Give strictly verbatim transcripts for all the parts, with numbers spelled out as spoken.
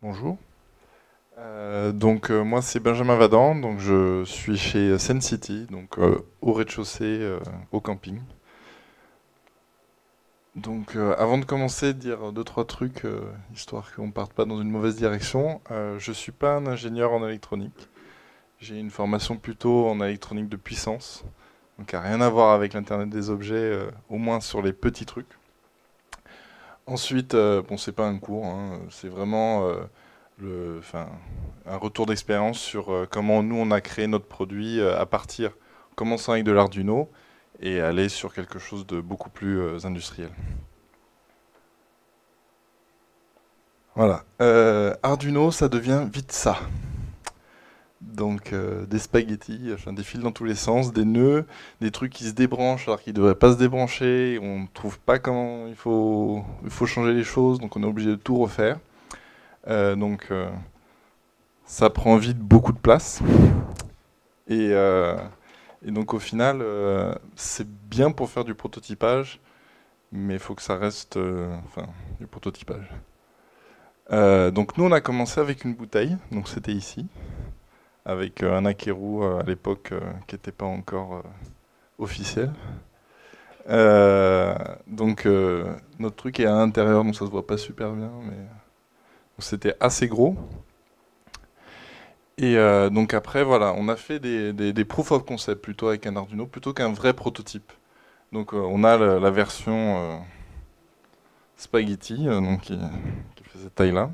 Bonjour. Euh, donc euh, moi c'est Benjamin Vadan, donc je suis chez Sen City, donc euh, au rez-de-chaussée, euh, au camping. Donc euh, avant de commencer, dire deux trois trucs, euh, histoire qu'on ne parte pas dans une mauvaise direction. Euh, je suis pas un ingénieur en électronique. J'ai une formation plutôt en électronique de puissance, donc à rien à voir avec l'Internet des objets, euh, au moins sur les petits trucs. Ensuite, euh, bon c'est pas un cours, hein, c'est vraiment euh, le, enfin, un retour d'expérience sur euh, comment nous on a créé notre produit euh, à partir, en commençant avec de l'Arduino et aller sur quelque chose de beaucoup plus euh, industriel. Voilà. Euh, Arduino, ça devient vite ça. Donc euh, des spaghettis, enfin des fils dans tous les sens, des nœuds, des trucs qui se débranchent alors qu'ils ne devraient pas se débrancher. On ne trouve pas comment il faut, il faut changer les choses, donc on est obligé de tout refaire. Euh, donc euh, ça prend vite beaucoup de place. Et, euh, et donc au final, euh, c'est bien pour faire du prototypage, mais il faut que ça reste euh, enfin, du prototypage. Euh, donc nous, on a commencé avec une bouteille, donc c'était ici, avec euh, un Akeru euh, à l'époque euh, qui n'était pas encore euh, officiel. Euh, donc euh, notre truc est à l'intérieur, donc ça se voit pas super bien, mais c'était assez gros. Et euh, donc après, voilà, on a fait des, des, des proof of concept plutôt avec un Arduino, plutôt qu'un vrai prototype. Donc euh, on a la, la version euh, spaghetti, euh, donc qui, qui fait cette taille-là.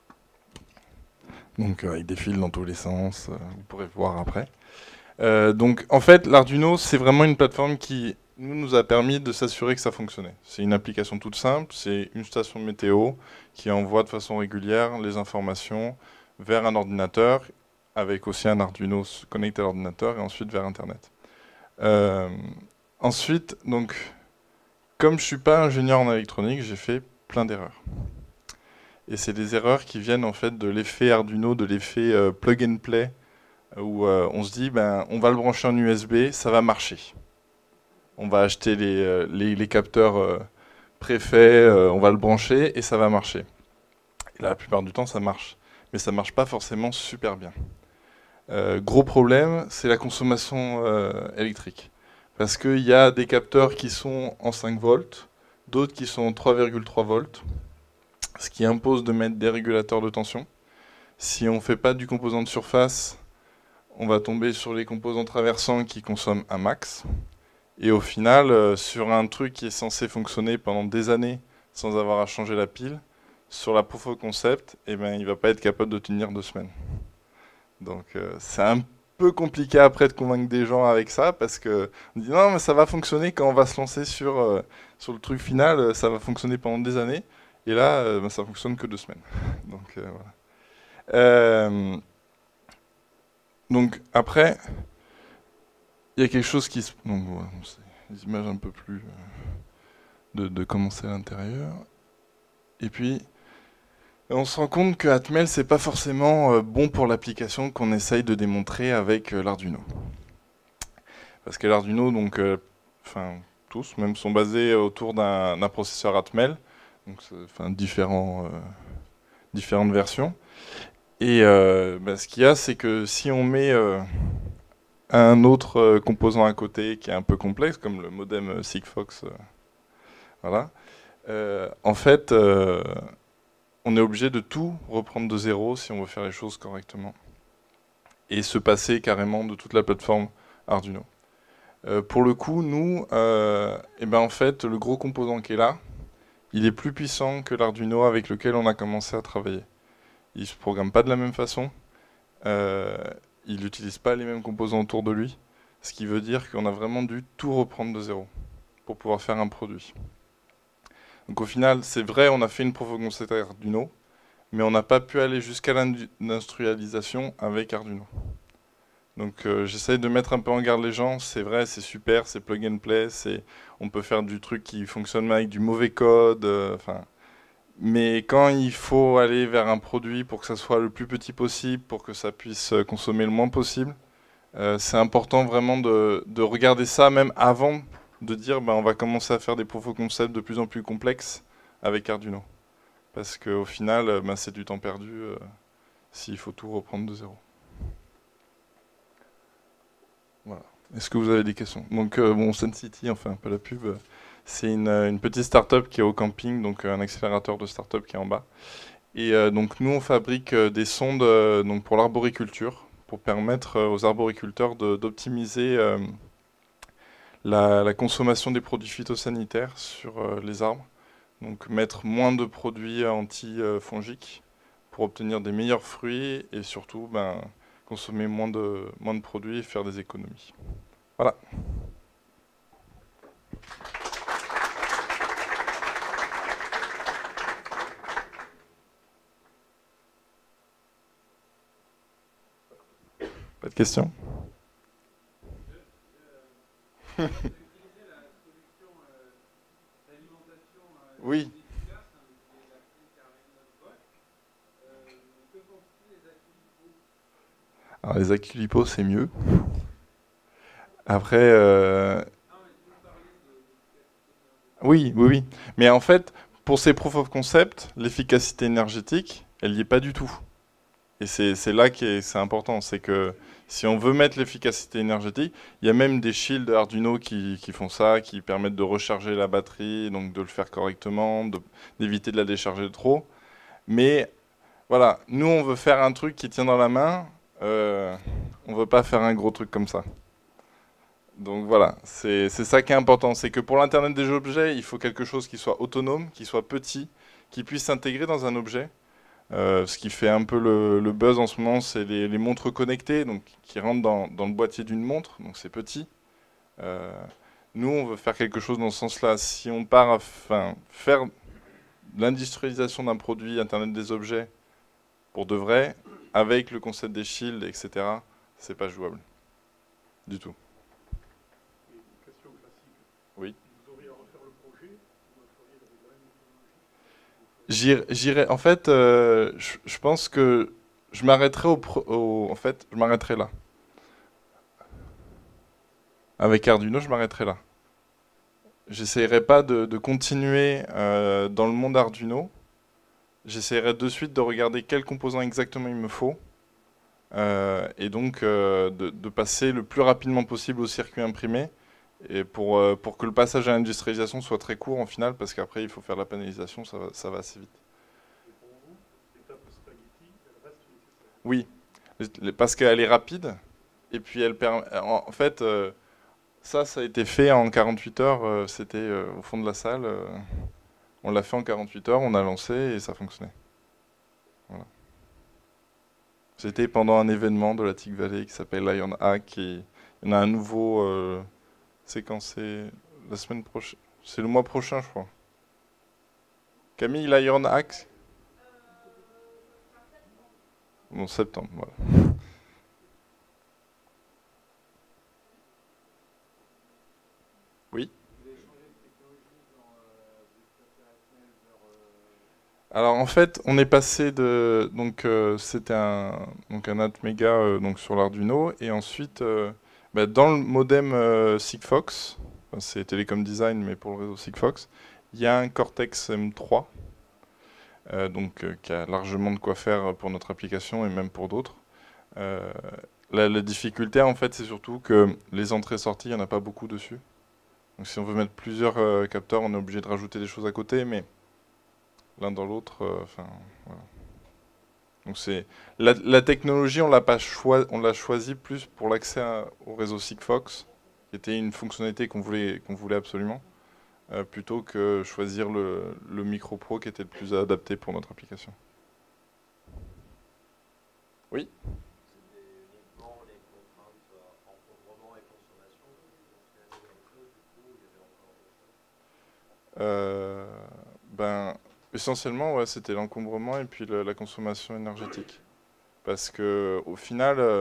Donc euh, il défile dans tous les sens, euh, vous pourrez voir après. Euh, donc en fait, l'Arduino, c'est vraiment une plateforme qui nous, nous a permis de s'assurer que ça fonctionnait. C'est une application toute simple, c'est une station météo qui envoie de façon régulière les informations vers un ordinateur, avec aussi un Arduino connecté à l'ordinateur et ensuite vers Internet. Euh, ensuite, donc, comme je suis pas ingénieur en électronique, j'ai fait plein d'erreurs. Et c'est des erreurs qui viennent en fait de l'effet Arduino, de l'effet euh, plug and play, où euh, on se dit, ben, on va le brancher en U S B, ça va marcher. On va acheter les, euh, les, les capteurs euh, préfaits, euh, on va le brancher et ça va marcher. Et là, la plupart du temps, ça marche. Mais ça marche pas forcément super bien. Euh, gros problème, c'est la consommation euh, électrique. Parce qu'il y a des capteurs qui sont en cinq volts, d'autres qui sont en trois virgule trois volts, ce qui impose de mettre des régulateurs de tension. Si on ne fait pas du composant de surface, on va tomber sur les composants traversants qui consomment un max. Et au final, euh, sur un truc qui est censé fonctionner pendant des années sans avoir à changer la pile, sur la proof of concept, eh ben, il ne va pas être capable de tenir deux semaines. Donc euh, c'est un peu compliqué après de convaincre des gens avec ça, parce que on dit non mais ça va fonctionner quand on va se lancer sur, euh, sur le truc final, euh, ça va fonctionner pendant des années, et là euh, ben, ça fonctionne que deux semaines. Donc euh, voilà. Euh, donc après, il y a quelque chose qui se... Donc voilà, c'est des images un peu plus euh, de, de comment c'est à l'intérieur. Et puis, on se rend compte que Atmel, c'est pas forcément euh, bon pour l'application qu'on essaye de démontrer avec euh, l'Arduino. Parce que l'Arduino, donc, euh, enfin, tous même sont basés autour d'un processeur Atmel, donc, enfin, différents, euh, différentes versions. Et euh, bah, ce qu'il y a, c'est que si on met euh, un autre euh, composant à côté qui est un peu complexe, comme le modem euh, Sigfox, euh, voilà, euh, en fait, euh, on est obligé de tout reprendre de zéro si on veut faire les choses correctement. Et se passer carrément de toute la plateforme Arduino. Euh, pour le coup, nous, euh, eh ben en fait, le gros composant qui est là, il est plus puissant que l'Arduino avec lequel on a commencé à travailler. Il ne se programme pas de la même façon, euh, il n'utilise pas les mêmes composants autour de lui, ce qui veut dire qu'on a vraiment dû tout reprendre de zéro pour pouvoir faire un produit. Donc au final, c'est vrai, on a fait une proof of concept Arduino, mais on n'a pas pu aller jusqu'à l'industrialisation avec Arduino. Donc euh, j'essaye de mettre un peu en garde les gens, c'est vrai, c'est super, c'est plug and play, on peut faire du truc qui fonctionne avec du mauvais code, euh, mais quand il faut aller vers un produit pour que ça soit le plus petit possible, pour que ça puisse consommer le moins possible, euh, c'est important vraiment de, de regarder ça même avant de dire ben, on va commencer à faire des proof of concept de plus en plus complexes avec Arduino. parce qu'au final, euh, ben, c'est du temps perdu euh, s'il faut tout reprendre de zéro. Voilà. Est-ce que vous avez des questions? Donc, euh, bon, Sun City, enfin, pas la pub, euh, c'est une, euh, une petite start-up qui est au camping, donc euh, un accélérateur de start-up qui est en bas. Et euh, donc, nous, on fabrique euh, des sondes euh, donc pour l'arboriculture, pour permettre euh, aux arboriculteurs de- d'optimiser euh, la, la consommation des produits phytosanitaires sur euh, les arbres. Donc, mettre moins de produits anti-fongiques pour obtenir des meilleurs fruits et surtout, ben, consommer moins de, moins de produits et faire des économies. Voilà. Pas de questions? Oui. Alors les Aculipos, c'est mieux. Après, euh, oui, oui, oui. Mais en fait, pour ces proof of concept, l'efficacité énergétique, elle n'y est pas du tout. Et c'est c'est là que c'est important, c'est que si on veut mettre l'efficacité énergétique, il y a même des shields Arduino qui, qui font ça, qui permettent de recharger la batterie, donc de le faire correctement, de- d'éviter de la décharger de trop. Mais voilà, nous on veut faire un truc qui tient dans la main, euh, on veut pas faire un gros truc comme ça. Donc voilà, c'est c'est ça qui est important, c'est que pour l'Internet des objets, il faut quelque chose qui soit autonome, qui soit petit, qui puisse s'intégrer dans un objet. Euh, ce qui fait un peu le, le buzz en ce moment, c'est les, les montres connectées, donc qui rentrent dans, dans le boîtier d'une montre, donc c'est petit. Euh, Nous, on veut faire quelque chose dans ce sens-là. Si on part à enfin, faire l'industrialisation d'un produit Internet des objets pour de vrai, avec le concept des shields, et cetera, c'est pas jouable du tout. Question classique. Oui. Vous auriez à refaire le projet, vous le feriez avec la même technologie. J'irai, j'irai- en fait, euh, je, je pense que je m'arrêterai au, pro- au- en fait, je m'arrêterai là. Avec Arduino, je m'arrêterai là. J'essaierai pas de, de continuer euh, dans le monde Arduino. J'essaierai de suite de regarder quels composants exactement il me faut. Euh, et donc euh, de, de passer le plus rapidement possible au circuit imprimé. Et pour, euh, pour que le passage à l'industrialisation soit très court en final, parce qu'après il faut faire la panélisation, ça va, ça va assez vite. Et pour vous, l'étape spaghetti, elle reste nécessaire. Oui, les- parce qu'elle est rapide. Et puis elle permet. En, en fait, euh, ça, ça a été fait en quarante-huit heures. euh, C'était euh, au fond de la salle. euh, On l'a fait en quarante-huit heures, on a lancé et ça fonctionnait. Voilà. C'était pendant un événement de la Tic Valley qui s'appelle Lion Hack et il y en a un nouveau euh, séquencé la semaine prochaine. C'est le mois prochain, je crois. Camille, Lion Hack? Bon, septembre, voilà. Oui. Alors en fait, on est passé de donc euh, c'était un donc un Atmega euh, donc sur l'Arduino et ensuite euh, bah, dans le modem euh, Sigfox, enfin, c'est Telecom Design mais pour le réseau Sigfox, il y a un Cortex M trois euh, donc euh, qui a largement de quoi faire pour notre application et même pour d'autres. Euh, la, la difficulté en fait c'est surtout que les entrées-sorties, il n'y en a pas beaucoup dessus. Donc si on veut mettre plusieurs euh, capteurs, on est obligé de rajouter des choses à côté, mais l'un dans l'autre, euh, enfin voilà. Donc c'est la, la technologie, on l'a pas choi- on l'a choisi plus pour l'accès à- au réseau Sigfox, qui était une fonctionnalité qu'on voulait qu'on voulait absolument, euh, plutôt que choisir le, le Micro Pro qui était le plus adapté pour notre application. Oui. Euh, ben essentiellement, ouais, c'était l'encombrement et puis le- la consommation énergétique, parce que au final, euh,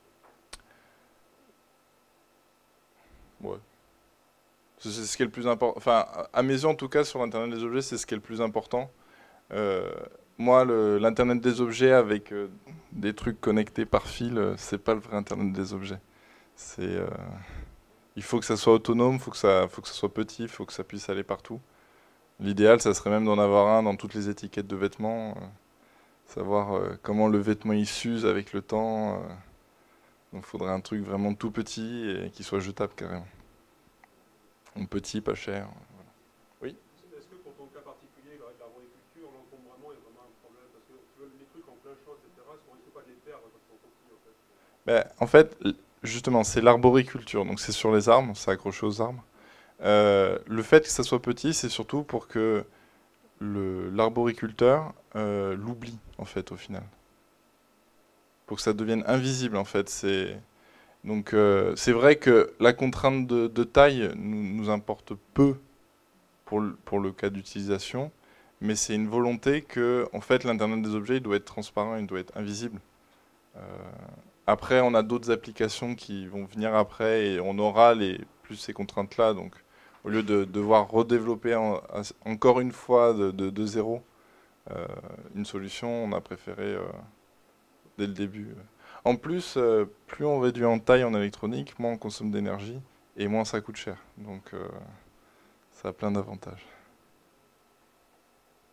ouais. C'est c'est ce qui est le plus important. Enfin, à mes yeux, en tout cas, sur l'Internet des objets, c'est ce qui est le plus important. Euh, Moi, le- l'Internet des objets avec euh, des trucs connectés par fil, euh, c'est pas le vrai Internet des objets. C'est, euh, il faut que ça soit autonome, faut que ça, faut que ça soit petit, faut que ça puisse aller partout. L'idéal, ça serait même d'en avoir un dans toutes les étiquettes de vêtements, euh, savoir euh, comment le vêtement il s'use avec le temps. euh. Donc il faudrait un truc vraiment tout petit et qui soit jetable carrément. Un petit, pas cher. Oui. Est-ce que pour ton cas particulier, de l'arboriculture, l'encombrement est vraiment un problème? Parce que tu vois, les trucs en plein champ, et cetera, est-ce qu'on risque pas de les perdre quand ils sont petits en fait? Ben, en fait, l- justement, c'est l'arboriculture, donc c'est sur les arbres, c'est accroché aux arbres. Euh, le fait que ça soit petit, c'est surtout pour que le- l'arboriculteur euh, l'oublie, en fait, au final. Pour que ça devienne invisible, en fait. C'est donc euh, c'est vrai que la contrainte de, de taille nous, nous importe peu pour le, pour le cas d'utilisation, mais c'est une volonté que, en fait, l'Internet des objets, il doit être transparent, il doit être invisible. Euh, Après, on a d'autres applications qui vont venir après et on aura les, plus ces contraintes-là. Donc, au lieu de devoir redévelopper en- encore une fois de, de- de zéro euh, une solution, on a préféré euh, dès le début. En plus, euh, plus on réduit en taille en électronique, moins on consomme d'énergie et moins ça coûte cher. Donc, euh, ça a plein d'avantages.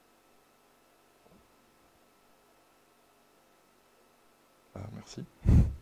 Ah, merci.